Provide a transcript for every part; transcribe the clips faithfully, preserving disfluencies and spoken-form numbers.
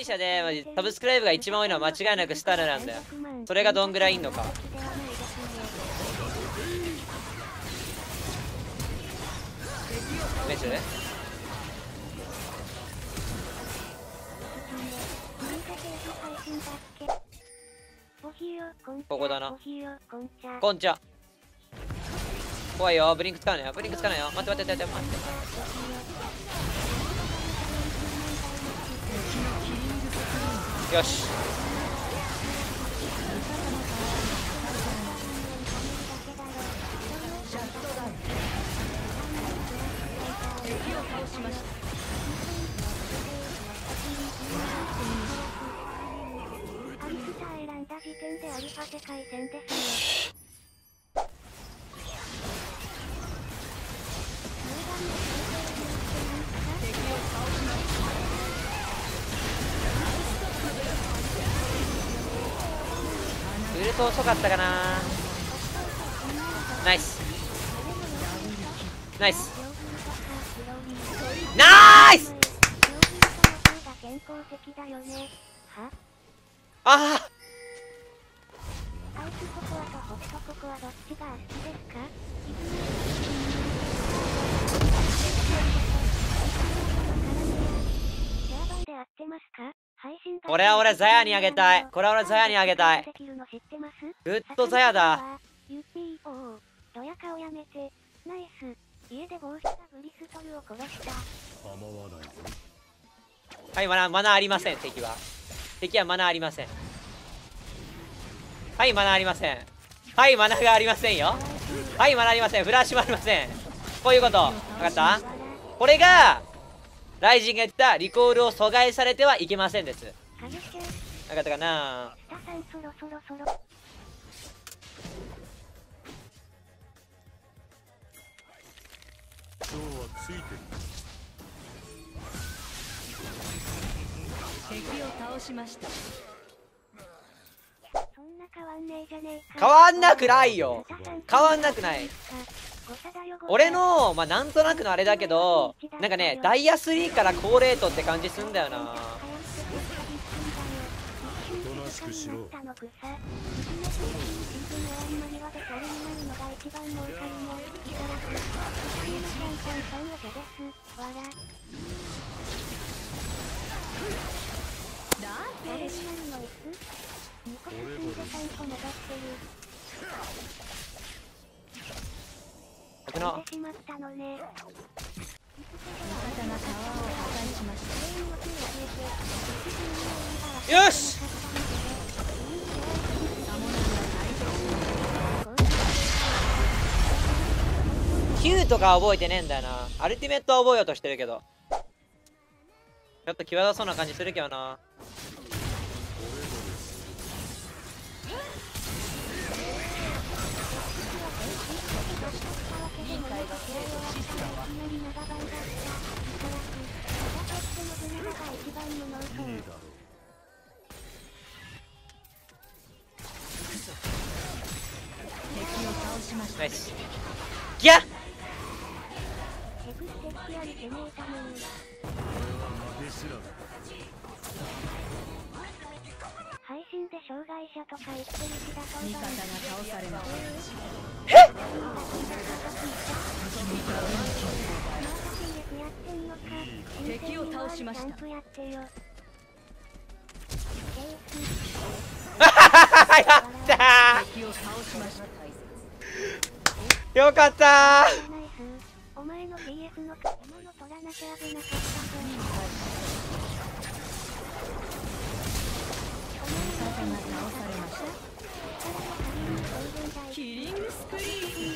信者でマジサブスクライブが一番多いのは間違いなくスタルなんだよ。それがどんぐらいいんのか。メジュここだな。こんちゃ。怖いよ。ブリンク使うのよ。ブリンク使うのよ。待って待って待って待って。よし。 アリスター選んだ時点でアルファ世界戦ですよ。 ウルト遅かったかな。ナイスナイスナイス。ああアイスココアとホットココアどっちが好きですか？シェア版で合ってますか？配信が俺は俺ザヤにあげたい。これは俺ザヤにあげたい。グッドザヤだ。 ユーピーオー ドヤ顔やめて。ナイス。家で帽子がブリストルを殺した。 はい、マナー、マナーありません。敵は敵はマナーありません。はい、マナーありません。はい、マナーがありませんよ。はい、マナーありません。フラッシュもありません。こういうこと。わかった？これがライジンが言ったリコールを阻害されてはいけませんです。わかったかな？ 敵を倒しました。 そんな変わんねえじゃねえか。 変わんなくないよ。変わんなくない。俺のまあなんとなくのあれだけど、なんかねダイヤスリーから高レートって感じすんだよな。僕のよし。キューとか覚えてねえんだよな。アルティメットは覚えようとしてるけど、ちょっと際どそうな感じするけどな。ナイス。ギャッ配信で障害者とか言ってる気だと味方が倒されます。敵を倒しました。 やったー。よかったー。 お前の ピーエス の獲物取らなきゃ危なかったぞ。 キリングスプリー。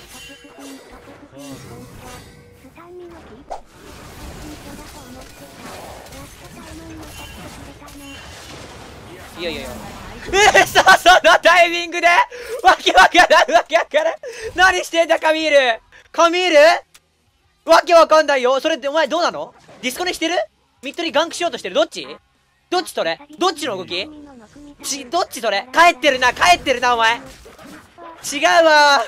いやいやいや。えー、そそのタイミングでわけわからんわけわからん。何してんだカミール。カミールわけわかんないよ。それってお前どうなの？ディスコネしてる？ミッドにガンクしようとしてる。どっち？どっちそれ？どっちの動き？ち、どっちそれ？帰ってるな、帰ってるな、お前。違うわ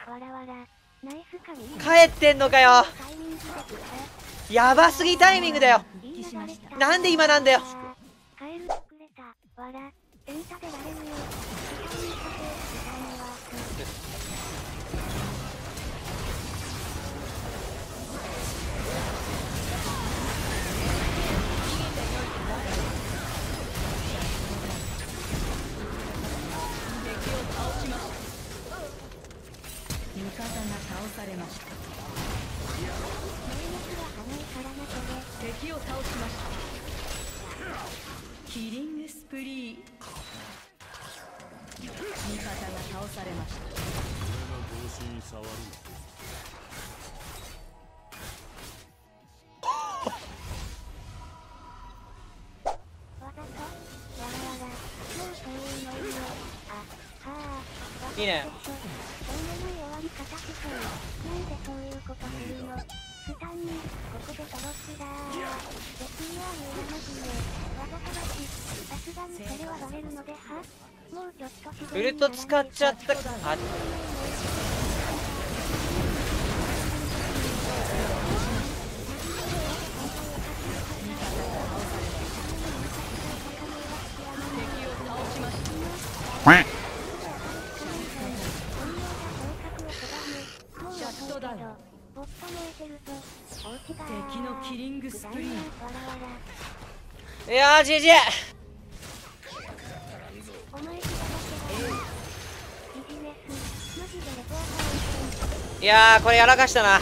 ー。帰ってんのかよ。やばすぎタイミングだよ。なんで今なんだよ。 わら、ペンタでられるよ。時間にさせ、時間にワー味方が倒されました。敵を倒しました。キリングスプリー。味方が倒されました。 俺の帽子に触るいいね。 なんでそういうことするの？スタンに、ここでトロップだー。別には言わなくね。技さばき。さすがにそれはバレるのでは？もうちょっと自然にウルト使っちゃった。あ、 敵のキリングスプリー。 いやー、ジージー。いやー、これやらかしたな。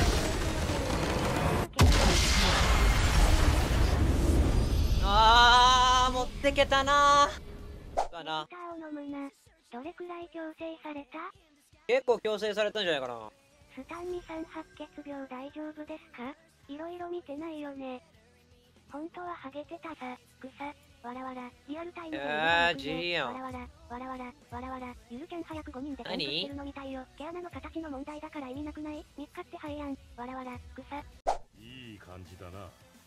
あー、持ってけたなー。かな。 どれくらい強制された？ 結構強制されたんじゃないかな。 スタンミさん白血病大丈夫ですか？いろいろ見てないよね。本当はハゲてたさ、草、わらわら、リアルタイムでえー、ジリやん。 わらわら、わらわら、わらわら、ゆるキャン早くごにんでキャンプしてるのみたいよ。毛穴の形の問題だから意味なくない？みっかってはいやん、わらわら、草。 いい感じだな。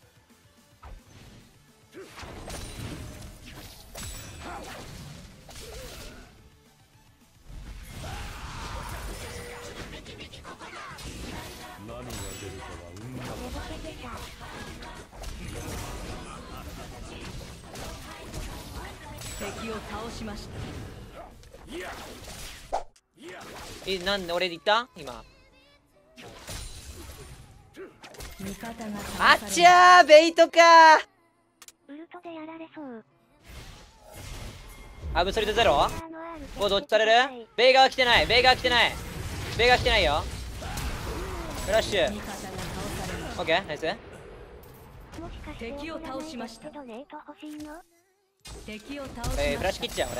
何が出るかは運だ。 敵を倒しました。 え、なんで俺で言った今。 味方があっちゃー、ベイトかー。 ウルトでやられそう。 アブソリュートゼロ。こうどっちされる？ベイガー来てない。ベイガー来てない。ベイガー来てないよ。フラッシュ。オッケー、ナイス。 敵を倒しました。敵を倒しました。 えー、フラッシュ切っちゃう俺。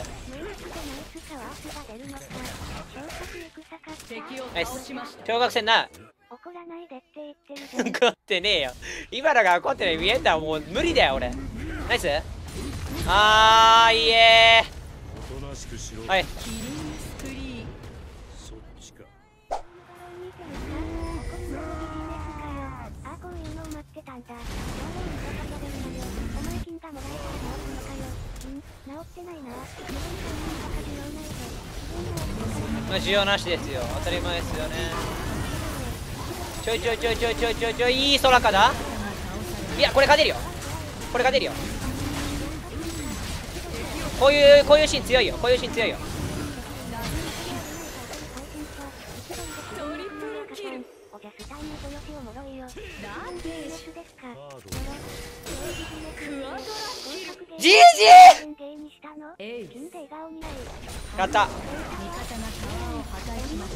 敵をナイス。 倒しました。 小学生な。 怒らないでって言ってるじゃん。 怒ってねえよ。今のが怒ってない見えんだ。もう無理だよ俺。ナイス。あー、いいえおとなしくしろ。 ー。はい。 キリングスプリー。 そっちか。 あ、こういうのを待ってたんだ。お前金がもらえたら治るのかよ。うん、治ってないな。 まあ、需要なしですよ。当たり前ですよね。ちょいちょいちょいちょいちょいちょいちょい、いい空かだ。いや、これ勝てるよ。これ勝てるよ。こういう、こういうシーン強いよ。こういうシーン強いよ。 トリプルキル。 おじゃスタイム豊洲をもろいよ。 ランページ。 ですか。 クワドラキル。 ジージエイス。 金で笑顔になる。 ー。やった。 味方がタワーを破壊しました。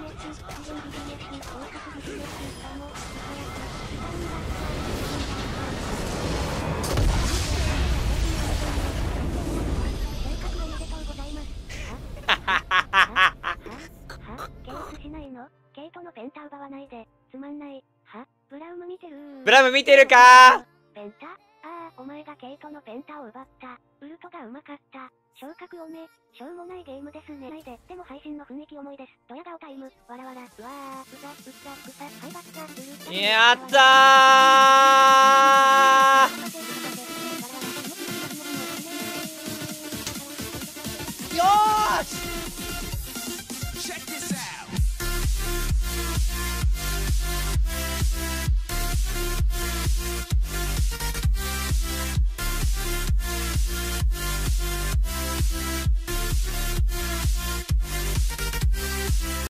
ケースしないの？ケイトのペンタ奪わないで。つまんない。は？ブラウム見てるー。 ブラム見てるかペンタ？ああ、お前がケイトのペンタを奪った。ウルトがうまかった。昇格おめ。しょうもないゲームですね。ないで。でも配信の雰囲気重いです。ドヤ顔タイム。わらわら。うわー。うざ、うざ、うざ。はい、バッタ。 ー。やったー。